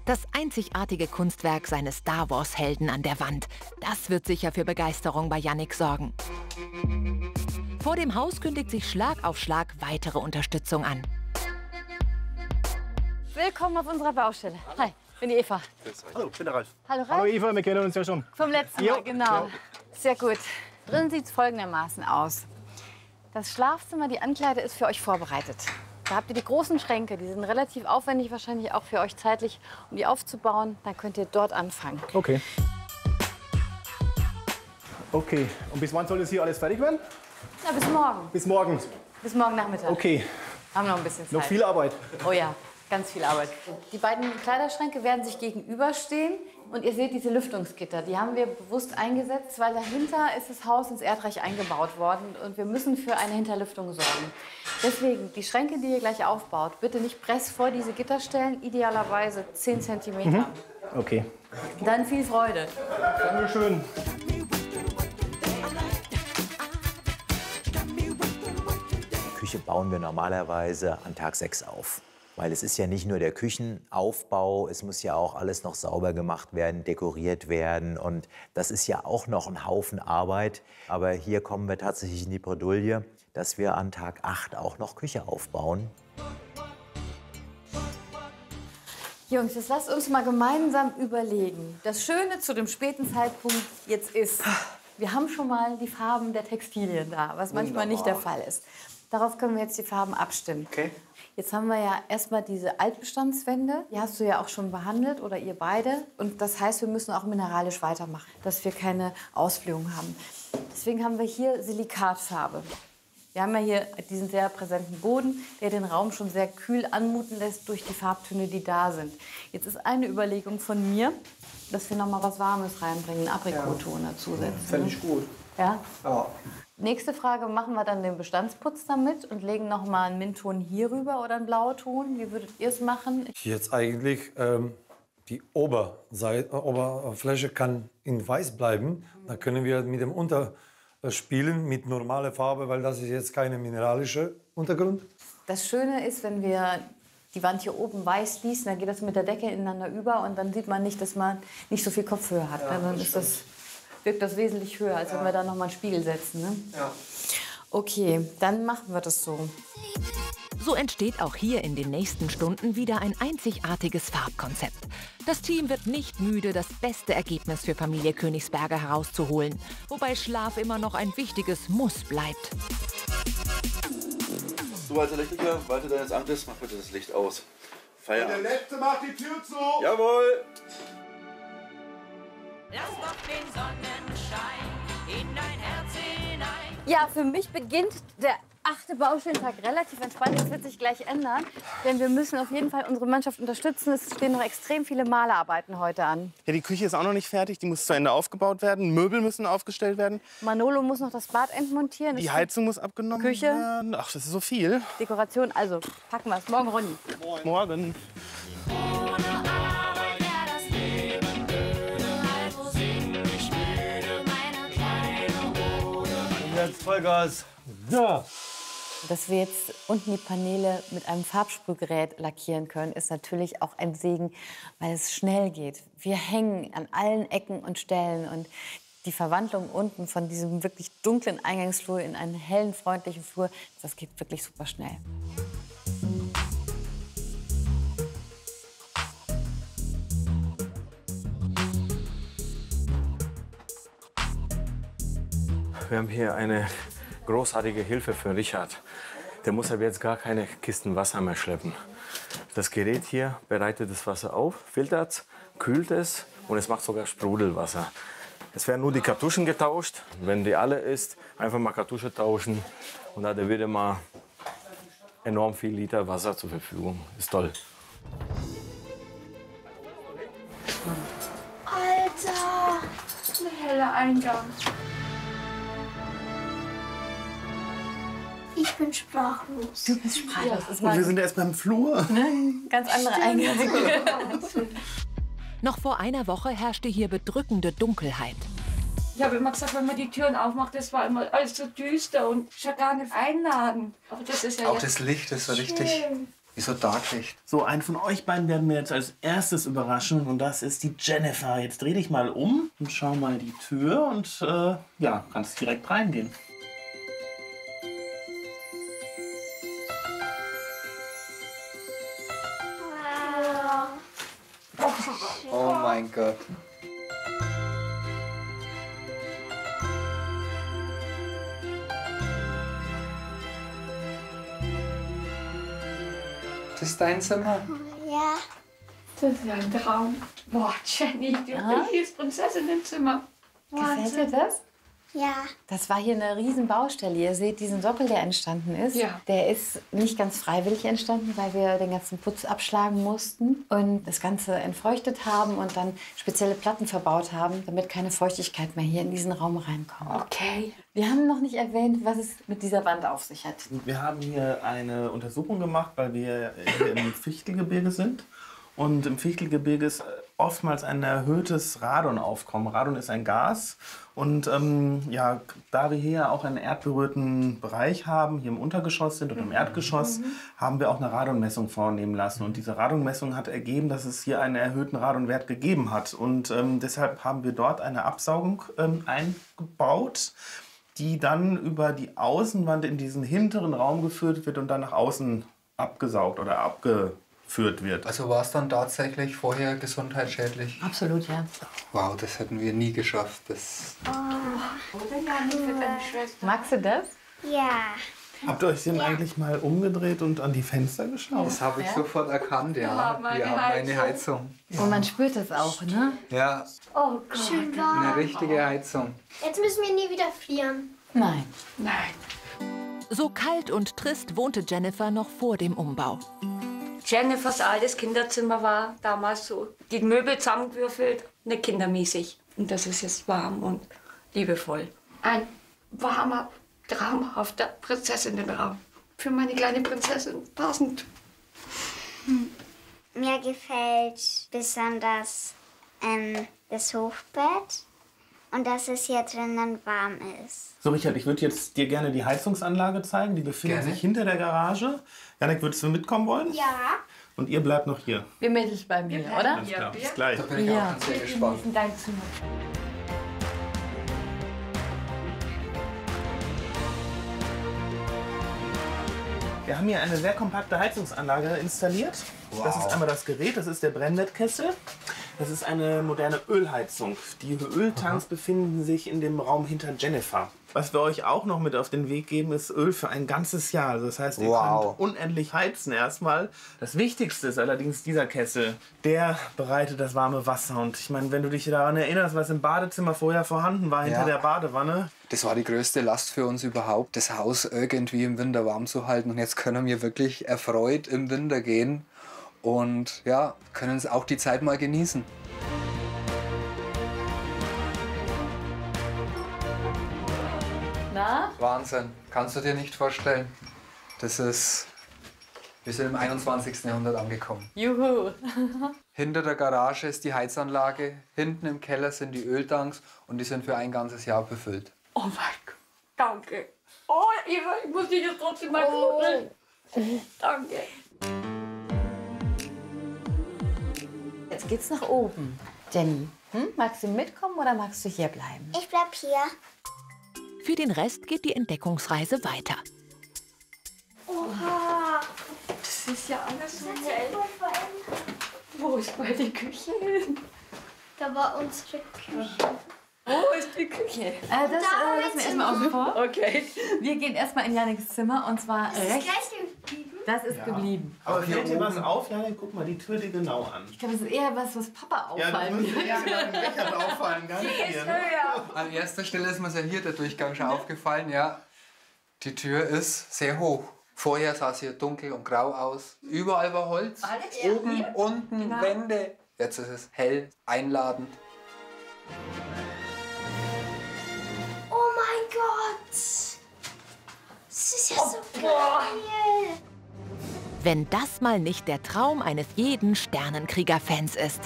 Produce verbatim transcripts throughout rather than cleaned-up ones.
Das einzigartige Kunstwerk seines Star Wars-Helden an der Wand. Das wird sicher für Begeisterung bei Jannik sorgen. Vor dem Haus kündigt sich Schlag auf Schlag weitere Unterstützung an. Willkommen auf unserer Baustelle. Hi, ich bin die Eva. Hallo, ich bin der Ralf. Hallo Ralf. Hallo Eva, wir kennen uns ja schon. Vom letzten Mal, genau. Sehr gut. Drin sieht es folgendermaßen aus. Das Schlafzimmer, die Ankleide ist für euch vorbereitet. Da habt ihr die großen Schränke, die sind relativ aufwendig, wahrscheinlich auch für euch zeitlich, um die aufzubauen. Dann könnt ihr dort anfangen. Okay. Okay, und bis wann soll das hier alles fertig werden? Ja, bis morgen. Bis morgen. Bis morgen Nachmittag. Okay. Haben noch ein bisschen Zeit. Noch viel Arbeit. Oh ja, ganz viel Arbeit. Die beiden Kleiderschränke werden sich gegenüberstehen. Und ihr seht diese Lüftungsgitter, die haben wir bewusst eingesetzt, weil dahinter ist das Haus ins Erdreich eingebaut worden und wir müssen für eine Hinterlüftung sorgen. Deswegen, die Schränke, die ihr gleich aufbaut, bitte nicht press vor diese Gitter stellen, idealerweise zehn Zentimeter. Mhm. Okay. Dann viel Freude. Dankeschön. Die Küche bauen wir normalerweise an Tag sechs auf. Weil es ist ja nicht nur der Küchenaufbau, es muss ja auch alles noch sauber gemacht werden, dekoriert werden. Und das ist ja auch noch ein Haufen Arbeit. Aber hier kommen wir tatsächlich in die Bredouille, dass wir an Tag acht auch noch Küche aufbauen. Jungs, jetzt lasst uns mal gemeinsam überlegen. Das Schöne zu dem späten Zeitpunkt jetzt ist, wir haben schon mal die Farben der Textilien da, was manchmal nicht der Fall ist. Darauf können wir jetzt die Farben abstimmen. Okay. Jetzt haben wir ja erstmal diese Altbestandswände. Die hast du ja auch schon behandelt oder ihr beide. Und das heißt, wir müssen auch mineralisch weitermachen, dass wir keine Ausblähung haben. Deswegen haben wir hier Silikatfarbe. Wir haben ja hier diesen sehr präsenten Boden, der den Raum schon sehr kühl anmuten lässt durch die Farbtöne, die da sind. Jetzt ist eine Überlegung von mir, dass wir noch mal was Warmes reinbringen, einen Aprikotton dazusetzen. Fände ich gut. Ja? Ja. Nächste Frage, machen wir dann den Bestandsputz damit und legen noch mal einen Mintton hier rüber oder einen Blauton? Wie würdet ihr es machen? Jetzt eigentlich, ähm, die Oberseite, Oberfläche kann in weiß bleiben. Da können wir mit dem Unterspielen mit normaler Farbe, weil das ist jetzt keine mineralische Untergrund. Das Schöne ist, wenn wir die Wand hier oben weiß gießen, dann geht das mit der Decke ineinander über und dann sieht man nicht, dass man nicht so viel Kopfhöhe hat. Ja, dann ist das, wirkt das wesentlich höher, als wenn wir da noch mal einen Spiegel setzen. Ne? Ja. Okay, dann machen wir das so. So entsteht auch hier in den nächsten Stunden wieder ein einzigartiges Farbkonzept. Das Team wird nicht müde, das beste Ergebnis für Familie Königsberger herauszuholen. Wobei Schlaf immer noch ein wichtiges Muss bleibt. Du als Elektriker, walte deines Amtes, mach bitte das Licht aus. Feierabend. Der Letzte macht die Tür zu! Jawohl! Lass doch den Sonnenschein in dein Herz hinein. Ja, für mich beginnt der achte Baustellentag relativ entspannt. Das wird sich gleich ändern, denn wir müssen auf jeden Fall unsere Mannschaft unterstützen. Es stehen noch extrem viele Malerarbeiten heute an. Ja, die Küche ist auch noch nicht fertig. Die muss zu Ende aufgebaut werden. Möbel müssen aufgestellt werden. Manolo muss noch das Bad entmontieren. Die Heizung muss abgenommen Küche. werden. Ach, das ist so viel. Dekoration, also packen wir es. Morgen, Ronny. Morgen. Jetzt Vollgas. Ja. Dass wir jetzt unten die Paneele mit einem Farbsprühgerät lackieren können, ist natürlich auch ein Segen, weil es schnell geht. Wir hängen an allen Ecken und Stellen und die Verwandlung unten von diesem wirklich dunklen Eingangsflur in einen hellen, freundlichen Flur, das geht wirklich super schnell. Wir haben hier eine großartige Hilfe für Richard. Der muss aber jetzt gar keine Kisten Wasser mehr schleppen. Das Gerät hier bereitet das Wasser auf, filtert, kühlt es und es macht sogar Sprudelwasser. Es werden nur die Kartuschen getauscht. Wenn die alle ist, einfach mal Kartusche tauschen und da hat er wieder mal enorm viel Liter Wasser zur Verfügung. Ist toll. Alter, ein heller Eingang. Ich bin sprachlos. Du bist sprachlos. Und wir sind erst beim Flur. Ne? Ganz andere Eingänge. Noch vor einer Woche herrschte hier bedrückende Dunkelheit. Ich habe immer gesagt, wenn man die Türen aufmacht, das war immer alles so düster und schon gar nicht einladend. Aber das ist ja auch das Licht ist so richtig. Wieso Darklicht? So, einen von euch beiden werden wir jetzt als erstes überraschen und das ist die Jennifer. Jetzt dreh dich mal um und schau mal die Tür und äh, ja, kannst direkt reingehen. Oh mein Gott. Das ist dein Zimmer? Ja. Das ist ein Traum. Boah, Jenny, du Ja? bist Prinzessin im Zimmer. Gefällt dir das? Ja. Das war hier eine riesen Baustelle. Ihr seht diesen Sockel, der entstanden ist. Ja. Der ist nicht ganz freiwillig entstanden, weil wir den ganzen Putz abschlagen mussten und das Ganze entfeuchtet haben und dann spezielle Platten verbaut haben, damit keine Feuchtigkeit mehr hier in diesen Raum reinkommt. Okay. Wir haben noch nicht erwähnt, was es mit dieser Wand auf sich hat. Wir haben hier eine Untersuchung gemacht, weil wir hier im Fichtelgebirge sind. Und im Fichtelgebirge ist oftmals ein erhöhtes Radonaufkommen. Radon ist ein Gas. Und ähm, ja, da wir hier auch einen erdberührten Bereich haben, hier im Untergeschoss sind oder im Erdgeschoss, haben wir auch eine Radonmessung vornehmen lassen. Und diese Radonmessung hat ergeben, dass es hier einen erhöhten Radonwert gegeben hat. Und ähm, deshalb haben wir dort eine Absaugung ähm, eingebaut, die dann über die Außenwand in diesen hinteren Raum geführt wird und dann nach außen abgesaugt oder abgeführt wird. Also war es dann tatsächlich vorher gesundheitsschädlich? Absolut, ja. Wow, das hätten wir nie geschafft. Das Oder Janni für deine Schwester? Magst du das? Ja. Habt ihr euch denn eigentlich mal umgedreht und an die Fenster geschaut? Das habe ich Ja? sofort erkannt, ja. Wir haben eine Wir haben eine Heizung. Und man spürt das auch, ne? Ja, Oh Gott. Schön warm. eine richtige Heizung. Jetzt müssen wir nie wieder frieren. Nein. Nein. So kalt und trist wohnte Jennifer noch vor dem Umbau. Jennifers altes Kinderzimmer war damals so, die Möbel zusammengewürfelt, nicht kindermäßig. Und das ist jetzt warm und liebevoll. Ein warmer, traumhafter Prinzessinnenraum. Für meine kleine Prinzessin passend. Mir gefällt besonders ähm, das Hochbett und dass es hier drinnen warm ist. So, Richard, ich würde jetzt dir gerne die Heizungsanlage zeigen. Die befindet Gerne. sich hinter der Garage. Janek, würdest du mitkommen wollen? Ja. Und ihr bleibt noch hier. Wir Mädels bei mir, oder? Alles klar, bis gleich. Da bin ich auch schon sehr gespannt. Dein Zimmer. Wir haben hier eine sehr kompakte Heizungsanlage installiert. Das ist einmal das Gerät, das ist der Brennwettkessel. Das ist eine moderne Ölheizung. Die Öltanks befinden sich in dem Raum hinter Jennifer. Was wir euch auch noch mit auf den Weg geben, ist Öl für ein ganzes Jahr. Also das heißt, ihr Wow. könnt unendlich heizen erstmal. Das Wichtigste ist allerdings dieser Kessel. Der bereitet das warme Wasser. Und ich meine, wenn du dich daran erinnerst, was im Badezimmer vorher vorhanden war, hinter Ja. der Badewanne. Das war die größte Last für uns überhaupt, das Haus irgendwie im Winter warm zu halten. Und jetzt können wir wirklich erfreut im Winter gehen und ja, können uns auch die Zeit mal genießen. Na? Wahnsinn, kannst du dir nicht vorstellen. Das ist, wir sind im einundzwanzigsten Jahrhundert angekommen. Juhu. Hinter der Garage ist die Heizanlage, hinten im Keller sind die Öltanks und die sind für ein ganzes Jahr befüllt. Oh mein Gott. Danke. Oh, Eva, ich muss dich jetzt trotzdem mal kuscheln. Danke. Jetzt geht's nach oben. Jenny, hm? magst du mitkommen oder magst du hier bleiben? Ich bleib hier. Für den Rest geht die Entdeckungsreise weiter. Oha. Das ist ja alles so hell. Wo ist mal die Küche hin? Da war unsere Küche. Wo ist die Küche? Äh, das äh, lassen wir erstmal außen vor. Okay. Wir gehen erstmal in Janiks Zimmer und zwar Ist das rechts. gleich geblieben? Das ist geblieben. Aber hier fällt dir was oben- auf, Janek? Guck mal die Tür dir genau an. Ich glaube, das ist eher was, was Papa auffallen wird. eher den Richard auffallen, gar nicht dir. Ne? An erster Stelle ist mir ja hier der Durchgang schon aufgefallen, ja. Die Tür ist sehr hoch. Vorher sah es hier dunkel und grau aus. Überall war Holz. Alles Oben, unten, Genau. Wände. Jetzt ist es hell, einladend. Oh mein Gott. Das ist ja so geil. Wenn das mal nicht der Traum eines jeden Sternenkrieger-Fans ist.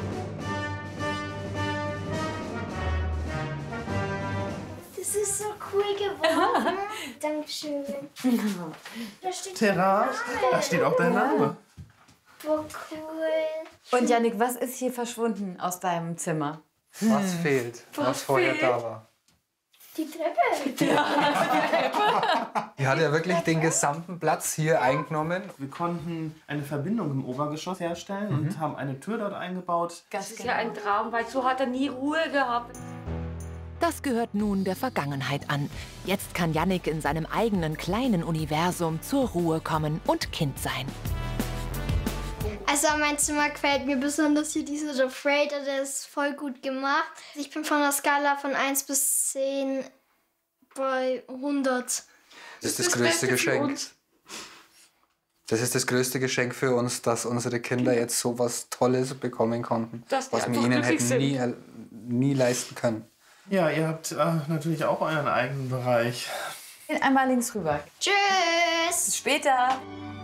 Das ist so cool geworden. Dankeschön. Da steht Terrasse, da steht auch dein Name. Boah, cool. Und Yannick, was ist hier verschwunden aus deinem Zimmer? Was fehlt, was, Was vorher fehlt? da war. Die Treppe. Die hat ja wirklich den gesamten Platz hier eingenommen. Wir konnten eine Verbindung im Obergeschoss herstellen und haben eine Tür dort eingebaut. Das ist ja ein Traum, weil so hat er nie Ruhe gehabt. Das gehört nun der Vergangenheit an. Jetzt kann Yannick in seinem eigenen kleinen Universum zur Ruhe kommen und Kind sein. Also an mein Zimmer gefällt mir besonders hier diese Refraider, der ist voll gut gemacht. Ich bin von der Skala von eins bis zehn bei hundert. Das ist das größte Geschenk. Das ist das größte Geschenk für uns, dass unsere Kinder jetzt so was Tolles bekommen konnten, Dass die was wir einfach ihnen glücklich hätten nie, äh, nie leisten können. Ja, ihr habt äh, natürlich auch euren eigenen Bereich. Einmal links rüber. Tschüss. Bis später.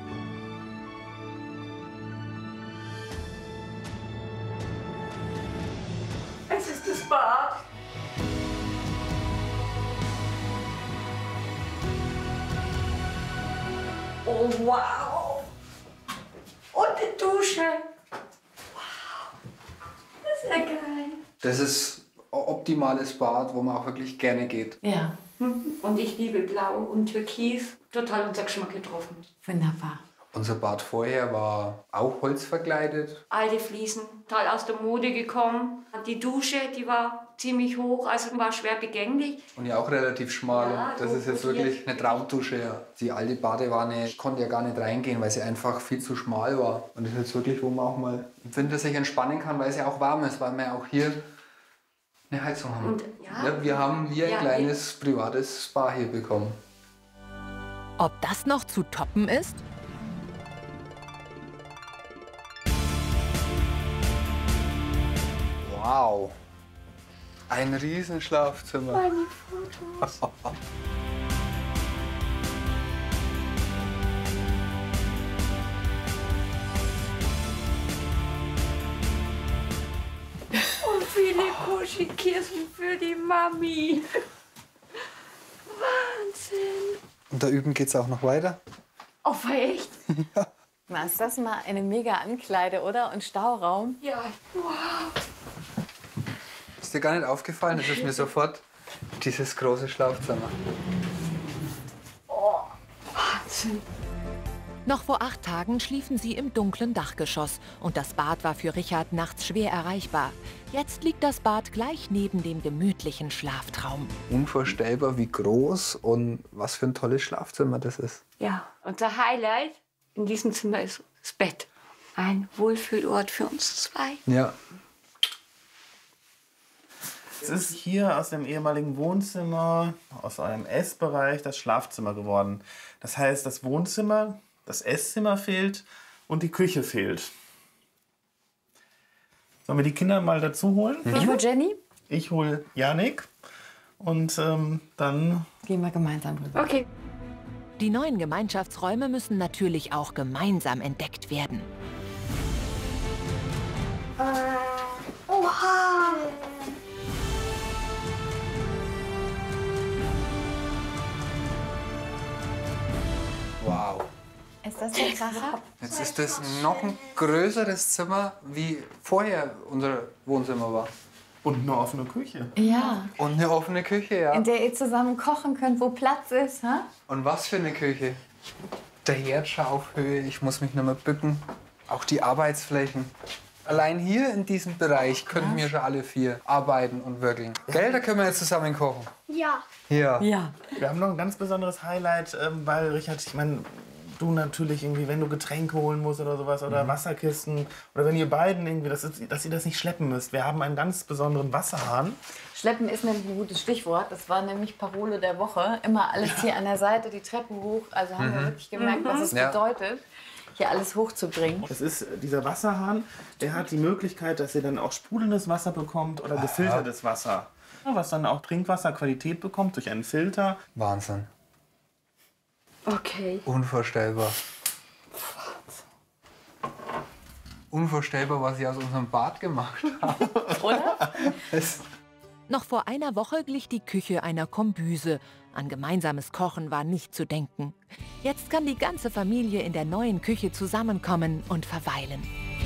Es ist das Bad. Oh, wow. Und die Dusche. Wow. Das ist ja geil. Das ist ein optimales Bad, wo man auch wirklich gerne geht. Ja. Und ich liebe Blau und Türkis. Total unser Geschmack getroffen. Wunderbar. Unser Bad vorher war auch holzverkleidet. Alte Fliesen, total aus der Mode gekommen. Die Dusche, die war ziemlich hoch, also war schwer begänglich. Und ja auch relativ schmal. Ja, das ist jetzt wirklich eine Traumdusche. Ja. Die alte Badewanne, ich konnte ja gar nicht reingehen, weil sie einfach viel zu schmal war. Und das ist jetzt wirklich, wo man auch mal im Winter sich entspannen kann, weil es ja auch warm ist, weil wir ja auch hier eine Heizung haben. Und, ja, ja, wir haben hier ein ja, kleines privates Spa hier bekommen. Ob das noch zu toppen ist? Wow. Ein Riesenschlafzimmer. Meine Fotos. Und viele Kuschelkissen für die Mami. Wahnsinn. Und da üben geht's auch noch weiter. Oh, echt? Ja. Na, ist das mal eine mega Ankleide, oder? Und Stauraum? Ja, wow. Ist dir gar nicht aufgefallen? Das ist mir sofort dieses große Schlafzimmer. Oh, Wahnsinn. Noch vor acht Tagen schliefen sie im dunklen Dachgeschoss und das Bad war für Richard nachts schwer erreichbar. Jetzt liegt das Bad gleich neben dem gemütlichen Schlaftraum. Unvorstellbar, wie groß und was für ein tolles Schlafzimmer das ist. Ja, unser Highlight in diesem Zimmer ist das Bett. Ein Wohlfühlort für uns zwei. Ja. Es ist hier aus dem ehemaligen Wohnzimmer, aus eurem Essbereich, das Schlafzimmer geworden. Das heißt, das Wohnzimmer, das Esszimmer fehlt und die Küche fehlt. Sollen wir die Kinder mal dazu holen? Ich hol Jenny. Ich hol Yannick und ähm, dann gehen wir gemeinsam rüber. Okay. Die neuen Gemeinschaftsräume müssen natürlich auch gemeinsam entdeckt werden. Oha. Wow. Ist das der Kracher? Jetzt ist das noch ein größeres Zimmer, wie vorher unser Wohnzimmer war. Und eine offene Küche. Ja. Und eine offene Küche, ja. In der ihr zusammen kochen könnt, wo Platz ist, ha? Und was für eine Küche. Der Herd schon auf Höhe, ich muss mich nicht mehr bücken. Auch die Arbeitsflächen. Allein hier in diesem Bereich könnten wir schon alle vier arbeiten und wirkeln. Gell, da können wir jetzt zusammen kochen. Ja. Ja. Ja. Wir haben noch ein ganz besonderes Highlight, ähm, weil Richard, ich meine, du natürlich irgendwie, wenn du Getränke holen musst oder sowas oder Mhm. Wasserkisten oder wenn ihr beiden irgendwie, das ist, dass ihr das nicht schleppen müsst. Wir haben einen ganz besonderen Wasserhahn. Schleppen ist nämlich ein gutes Stichwort. Das war nämlich Parole der Woche. Immer alles hier an der Seite, die Treppen hoch. Also haben wir Mhm. wirklich gemerkt, was es Ja. bedeutet, hier alles hochzubringen. Das ist dieser Wasserhahn, der hat die Möglichkeit, dass ihr dann auch sprudelndes Wasser bekommt oder gefiltertes Wasser. Was dann auch Trinkwasserqualität bekommt durch einen Filter. Wahnsinn. Okay. Unvorstellbar. Unvorstellbar, was sie aus unserem Bad gemacht haben. Oder? Es Noch vor einer Woche glich die Küche einer Kombüse. An gemeinsames Kochen war nicht zu denken. Jetzt kann die ganze Familie in der neuen Küche zusammenkommen und verweilen.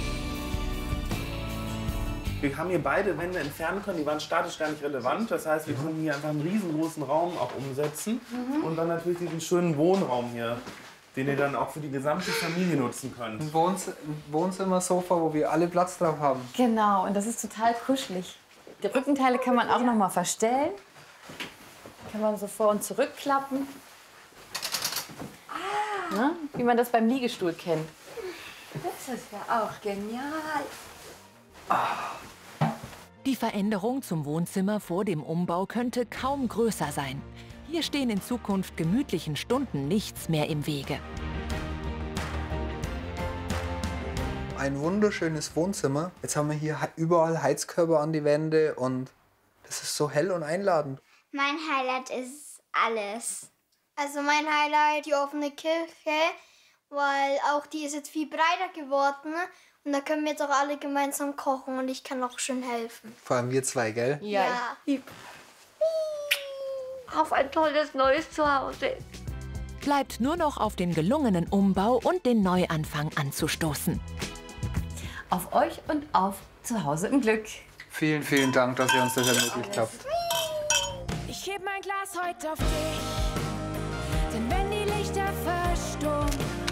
Wir haben hier beide Wände entfernen können, die waren statisch gar nicht relevant. Das heißt, wir können hier einfach einen riesengroßen Raum auch umsetzen. Mhm. Und dann natürlich diesen schönen Wohnraum hier, den ihr dann auch für die gesamte Familie nutzen könnt. Ein Wohnz Wohnzimmersofa, wo wir alle Platz drauf haben. Genau, und das ist total kuschelig. Die Rückenteile kann man auch noch mal verstellen. Kann man so vor- und zurückklappen. Ah. Ne? Wie man das beim Liegestuhl kennt. Das ist ja auch genial. Die Veränderung zum Wohnzimmer vor dem Umbau könnte kaum größer sein. Hier stehen in Zukunft gemütlichen Stunden nichts mehr im Wege. Ein wunderschönes Wohnzimmer. Jetzt haben wir hier überall Heizkörper an die Wände und das ist so hell und einladend. Mein Highlight ist alles. Also mein Highlight, die offene Küche, weil auch die ist jetzt viel breiter geworden. Und da können wir jetzt auch alle gemeinsam kochen und ich kann auch schön helfen. Vor allem wir zwei, gell? Ja. ja. Auf ein tolles neues Zuhause. Bleibt nur noch auf den gelungenen Umbau und den Neuanfang anzustoßen. Auf euch und auf Zuhause im Glück. Vielen, vielen Dank, dass ihr uns das ermöglicht habt. Ich heb mein Glas heute auf dich, denn wenn die Lichter verstummen,